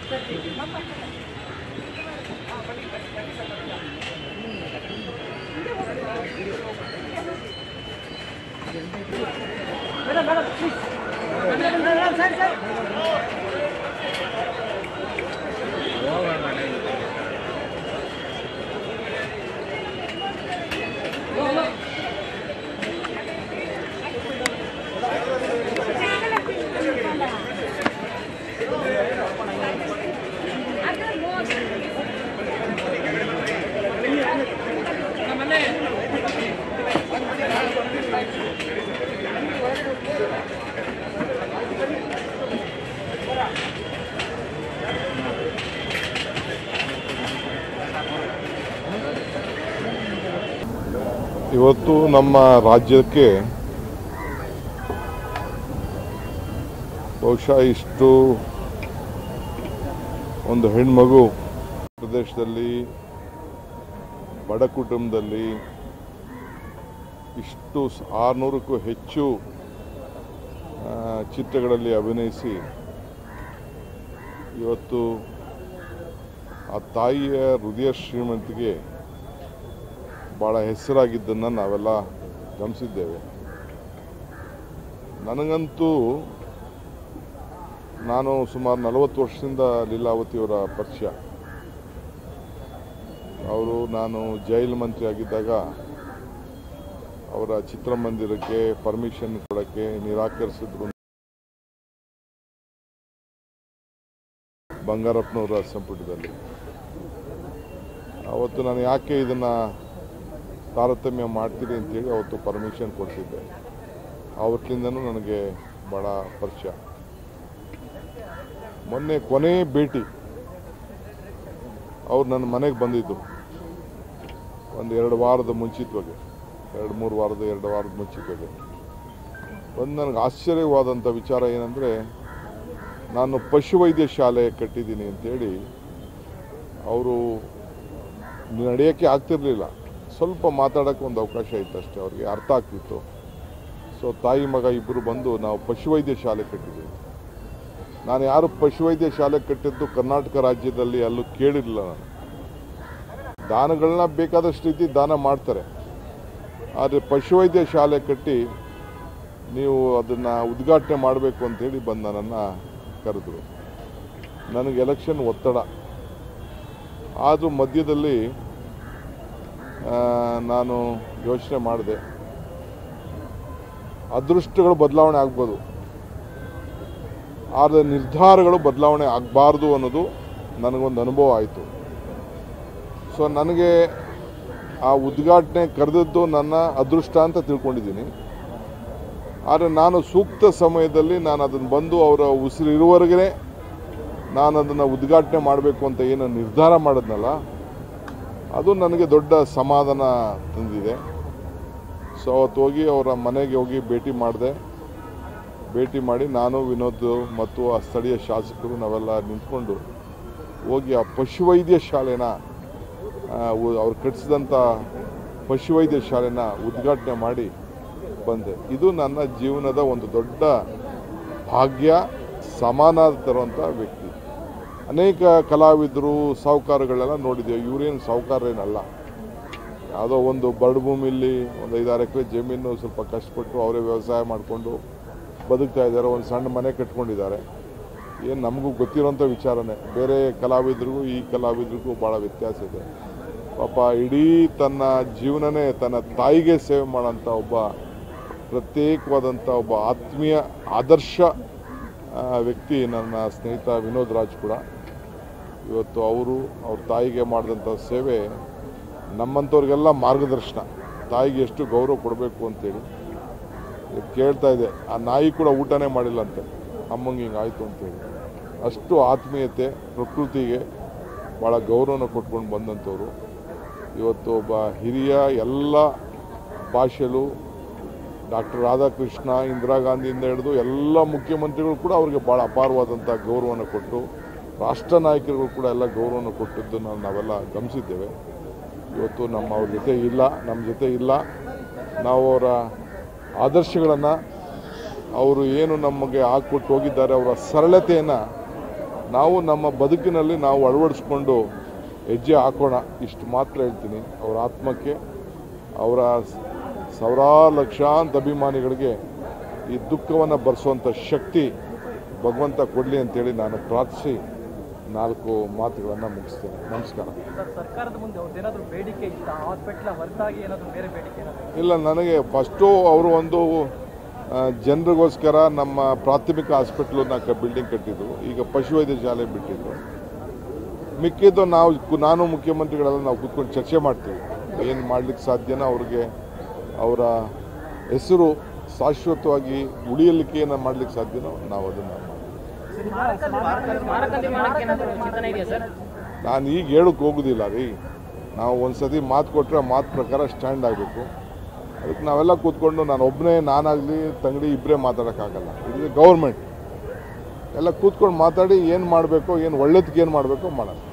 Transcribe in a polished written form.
ಇವತ್ತು ನಮ್ಮ ರಾಜ್ಯಕ್ಕೆ ಬಹುಶಃ ಇಷ್ಟು ಒಂದು ಹೆಣ್ಮಗು ಪ್ರದೇಶದಲ್ಲಿ ಬಡ ಕುಟುಂಬದಲ್ಲಿ ಇಷ್ಟು 600ಕ್ಕೂ ಹೆಚ್ಚು ಚಿತ್ರಗಳಲ್ಲಿ ಅಭಿನಯಿಸಿ ಇವತ್ತು ಆ ತಾಯಿಯ ಹೃದಯ ಶ್ರೀಮಂತಿಗೆ ಭಾಳ ಹೆಸರಾಗಿದ್ದನ್ನು ನಾವೆಲ್ಲ ಗಮನಿಸಿದ್ದೇವೆ. ನನಗಂತೂ ನಾನು ಸುಮಾರು 40 ವರ್ಷದಿಂದ ಲೀಲಾವತಿಯವರ ಪರಿಚಯ. ಅವರು ನಾನು ಜೈಲ್ ಮಂತ್ರಿ ಆಗಿದ್ದಾಗ ಅವರ ಚಿತ್ರಮಂದಿರಕ್ಕೆ ಪರ್ಮಿಷನ್ ಕೊಡೋಕ್ಕೆ ನಿರಾಕರಿಸಿದ್ರು. ಬಂಗಾರಪ್ಪನವರ ಸಂಪುಟದಲ್ಲಿ ಅವತ್ತು ನಾನು ಯಾಕೆ ಇದನ್ನು ತಾರತಮ್ಯ ಮಾಡ್ತೀರಿ ಅಂತೇಳಿ ಅವತ್ತು ಪರ್ಮಿಷನ್ ಕೊಡ್ತಿದ್ದೆ. ಆವತ್ತಿಂದನೂ ನನಗೆ ಭಾಳ ಪರಿಚಯ. ಮೊನ್ನೆ ಕೊನೆ ಭೇಟಿ ಅವ್ರು ನನ್ನ ಮನೆಗೆ ಬಂದಿದ್ದರು ಒಂದು 2 ವಾರದ ಮುಂಚಿತವಾಗಿ, 2-3 ವಾರದ ಮುಂಚಿತವಾಗಿ ಒಂದು ನನಗೆ ಆಶ್ಚರ್ಯವಾದಂಥ ವಿಚಾರ ಏನಂದರೆ, ನಾನು ಪಶುವೈದ್ಯ ಶಾಲೆ ಕಟ್ಟಿದ್ದೀನಿ ಅಂತೇಳಿ ಅವರು ನಡೆಯೋಕ್ಕೆ ಆಗ್ತಿರಲಿಲ್ಲ. ಸ್ವಲ್ಪ ಮಾತಾಡೋಕ್ಕೆ ಒಂದು ಅವಕಾಶ ಇತ್ತು ಅಷ್ಟೇ, ಅವ್ರಿಗೆ ಅರ್ಥ ಆಗ್ತಿತ್ತು. ಸೊ ತಾಯಿ ಮಗ ಇಬ್ಬರು ಬಂದು ನಾವು ಪಶುವೈದ್ಯ ಶಾಲೆ ಕಟ್ಟಿದ್ದೀವಿ. ನಾನು ಯಾರು ಪಶುವೈದ್ಯ ಶಾಲೆ ಕಟ್ಟಿದ್ದು ಕರ್ನಾಟಕ ರಾಜ್ಯದಲ್ಲಿ ಅಲ್ಲೂ ಕೇಳಿರಲಿಲ್ಲ. ನಾನು ದಾನಗಳನ್ನ ಬೇಕಾದಷ್ಟು ರೀತಿ ದಾನ ಮಾಡ್ತಾರೆ, ಆದರೆ ಪಶುವೈದ್ಯ ಶಾಲೆ ಕಟ್ಟಿ ನೀವು ಅದನ್ನು ಉದ್ಘಾಟನೆ ಮಾಡಬೇಕು ಅಂತೇಳಿ ಬಂದು ನನ್ನನ್ನು ಕರೆದರು. ನನಗೆ ಎಲೆಕ್ಷನ್ ಒತ್ತಡ ಆದರೂ ಮಧ್ಯದಲ್ಲಿ ನಾನು ಯೋಚನೆ ಮಾಡಿದೆ, ಅದೃಷ್ಟಗಳು ಬದಲಾವಣೆ ಆಗ್ಬೋದು, ಆದರೆ ನಿರ್ಧಾರಗಳು ಬದಲಾವಣೆ ಆಗಬಾರ್ದು ಅನ್ನೋದು ನನಗೊಂದು ಅನುಭವ ಆಯಿತು. ಸೊ ನನಗೆ ಆ ಉದ್ಘಾಟನೆ ಕರೆದದ್ದು ನನ್ನ ಅದೃಷ್ಟ ಅಂತ ತಿಳ್ಕೊಂಡಿದ್ದೀನಿ. ಆದರೆ ನಾನು ಸೂಕ್ತ ಸಮಯದಲ್ಲಿ ನಾನು ಅದನ್ನು ಬಂದು ಅವರ ಉಸಿರಿರುವವರೆಗೆ ನಾನು ಅದನ್ನು ಉದ್ಘಾಟನೆ ಮಾಡಬೇಕು ಅಂತ ಏನು ನಿರ್ಧಾರ ಮಾಡಿದ್ನಲ್ಲ, ಅದು ನನಗೆ ದೊಡ್ಡ ಸಮಾಧಾನ ತಂದಿದೆ. ಸೊ ಅವತ್ತು ಹೋಗಿ ಅವರ ಮನೆಗೆ ಹೋಗಿ ಭೇಟಿ ಮಾಡಿ ನಾನು ವಿನೋದ್ ಮತ್ತು ಆ ಸ್ಥಳೀಯ ಶಾಸಕರು ನಾವೆಲ್ಲ ನಿಂತ್ಕೊಂಡು ಹೋಗಿ ಆ ಪಶುವೈದ್ಯ ಶಾಲೆನ ಅವ್ರು ಕಟ್ಟಿಸಿದಂಥ ಪಶುವೈದ್ಯ ಶಾಲೆನ ಉದ್ಘಾಟನೆ ಮಾಡಿ ಬಂದೆ. ಇದು ನನ್ನ ಜೀವನದ ಒಂದು ದೊಡ್ಡ ಭಾಗ್ಯ, ಸಮಾನ ತರುವಂಥ ವ್ಯಕ್ತಿ. ಅನೇಕ ಕಲಾವಿದರು ಸಾಹುಕಾರಗಳೆಲ್ಲ ನೋಡಿದ್ದೇವೆ, ಇವರೇನು ಸಾಹುಕಾರೇನಲ್ಲ. ಯಾವುದೋ ಒಂದು ಬರಡು ಭೂಮಿಯಲ್ಲಿ ಒಂದು 5-6 ಎಕರೆ ಜಮೀನು ಸ್ವಲ್ಪ ಕಷ್ಟಪಟ್ಟು ಅವರೇ ವ್ಯವಸಾಯ ಮಾಡಿಕೊಂಡು ಬದುಕ್ತಾ ಇದ್ದಾರೆ, ಒಂದು ಸಣ್ಣ ಮನೆ ಕಟ್ಕೊಂಡಿದ್ದಾರೆ. ಏನು ನಮಗೂ ಗೊತ್ತಿರೋಂಥ ವಿಚಾರನೇ. ಬೇರೆ ಕಲಾವಿದರಿಗೂ ಈ ಕಲಾವಿದರಿಗೂ ಭಾಳ ವ್ಯತ್ಯಾಸ ಇದೆ. ಪಾಪ ಇಡೀ ತನ್ನ ಜೀವನನೇ ತನ್ನ ತಾಯಿಗೆ ಸೇವೆ ಮಾಡೋಂಥ ಒಬ್ಬ ಪ್ರತ್ಯೇಕವಾದಂಥ ಒಬ್ಬ ಆತ್ಮೀಯ ಆದರ್ಶ ವ್ಯಕ್ತಿ ನನ್ನ ಸ್ನೇಹಿತ ವಿನೋದ್ ರಾಜ್ ಕೂಡ. ಇವತ್ತು ಅವ್ರ ತಾಯಿಗೆ ಮಾಡಿದಂಥ ಸೇವೆ ನಮ್ಮಂಥವ್ರಿಗೆಲ್ಲ ಮಾರ್ಗದರ್ಶನ. ತಾಯಿಗೆ ಎಷ್ಟು ಗೌರವ ಕೊಡಬೇಕು ಅಂತೇಳಿ ಕೇಳ್ತಾ ಇದೆ. ಆ ನಾಯಿ ಕೂಡ ಊಟನೇ ಮಾಡಿಲ್ಲಂತೆ, ಅಮ್ಮಂಗೆ ಹಿಂಗಾಯಿತು ಅಂತೇಳಿ. ಅಷ್ಟು ಆತ್ಮೀಯತೆ, ಪ್ರಕೃತಿಗೆ ಭಾಳ ಗೌರವನ ಕೊಟ್ಕೊಂಡು ಬಂದಂಥವ್ರು. ಇವತ್ತು ಒಬ್ಬ ಹಿರಿಯ ಎಲ್ಲ ಭಾಷೆಯಲ್ಲೂ ಡಾಕ್ಟರ್ ರಾಧಾಕೃಷ್ಣ, ಇಂದಿರಾ ಗಾಂಧಿಯಿಂದ ಹಿಡಿದು ಎಲ್ಲ ಮುಖ್ಯಮಂತ್ರಿಗಳು ಕೂಡ ಅವ್ರಿಗೆ ಭಾಳ ಅಪಾರವಾದಂಥ ಗೌರವನ ಕೊಟ್ಟು, ರಾಷ್ಟ್ರ ನಾಯಕರುಗಳು ಕೂಡ ಎಲ್ಲ ಗೌರವನ ಕೊಟ್ಟಿದ್ದನ್ನು ನಾವೆಲ್ಲ ಗಮನಿಸಿದ್ದೇವೆ. ಇವತ್ತು ಅವ್ರ ಜೊತೆ ಇಲ್ಲ. ನಾವು ಅವರ ಆದರ್ಶಗಳನ್ನು ಅವರು ಏನು ನಮಗೆ ಹಾಕ್ಕೊಟ್ಟು ಹೋಗಿದ್ದಾರೆ, ಅವರ ಸರಳತೆಯನ್ನು ನಾವು ನಮ್ಮ ಬದುಕಿನಲ್ಲಿ ನಾವು ಅಳವಡಿಸ್ಕೊಂಡು ಹೆಜ್ಜೆ ಹಾಕೋಣ, ಇಷ್ಟು ಮಾತ್ರ ಹೇಳ್ತೀನಿ. ಅವರ ಆತ್ಮಕ್ಕೆ, ಅವರ ಸಾವಿರಾರು ಲಕ್ಷಾಂತರ ಅಭಿಮಾನಿಗಳಿಗೆ ಈ ದುಃಖವನ್ನು ಭರಿಸುವಂಥ ಶಕ್ತಿ ಭಗವಂತ ಕೊಡಲಿ ಅಂತೇಳಿ ನಾನು ಪ್ರಾರ್ಥಿಸಿ 4 ಮಾತುಗಳನ್ನು ಮುಗಿಸ್ತೇನೆ. ನಮಸ್ಕಾರ. ಸರ್ಕಾರದ ಮುಂದೆ ಏನಾದರೂ ಬೇಡಿಕೆ ಇತ್ತಾ? ಹಾಸ್ಪಿಟಲ್ ಹೊರತಾಗಿ ಏನಾದರೂ ಬೇರೆ ಬೇಡಿಕೆ ಇಲ್ಲ, ನನಗೆ ಫಸ್ಟು ಅವರು ಒಂದು ಜನರಿಗೋಸ್ಕರ ನಮ್ಮ ಪ್ರಾಥಮಿಕ ಹಾಸ್ಪಿಟ್ಲನ್ನ ಬಿಲ್ಡಿಂಗ್ ಕಟ್ಟಿದ್ರು, ಈಗ ಪಶುವೈದ್ಯ ಶಾಲೆ ಬಿಟ್ಟಿದ್ರು. ಮಿಕ್ಕಿದ್ದು ನಾನು ಮುಖ್ಯಮಂತ್ರಿಗಳೆಲ್ಲ ನಾವು ಕೂತ್ಕೊಂಡು ಚರ್ಚೆ ಮಾಡ್ತೀವಿ, ಏನು ಮಾಡ್ಲಿಕ್ಕೆ ಸಾಧ್ಯನೋ ಅವ್ರಿಗೆ ಅವರ ಹೆಸರು ಶಾಶ್ವತವಾಗಿ ಉಳಿಯಲಿಕ್ಕೆ ಏನು ಮಾಡ್ಲಿಕ್ಕೆ ಸಾಧ್ಯನೋ ನಾವು ಅದನ್ನು ನಾನು ಈಗ ಹೇಳೋಕ್ಕೆ ಹೋಗೋದಿಲ್ಲ ರೀ. ನಾವು ಒಂದು ಸತಿ ಮಾತು ಕೊಟ್ಟರೆ ಮಾತು ಪ್ರಕಾರ ಸ್ಟ್ಯಾಂಡ್ ಆಗಬೇಕು. ಅದಕ್ಕೆ ನಾವೆಲ್ಲ ಕೂತ್ಕೊಂಡು ನಾನಾಗಲಿ ತಂಗಡಿ ಇಬ್ಬರೇ ಮಾತಾಡೋಕ್ಕಾಗಲ್ಲ. ಇದು ಗೌರ್ಮೆಂಟ್ ಎಲ್ಲ ಕೂತ್ಕೊಂಡು ಮಾತಾಡಿ ಏನು ಮಾಡಬೇಕು, ಏನು ಒಳ್ಳೇದಕ್ಕೆ ಏನು ಮಾಡಬೇಕು ಮಾಡೋಣ.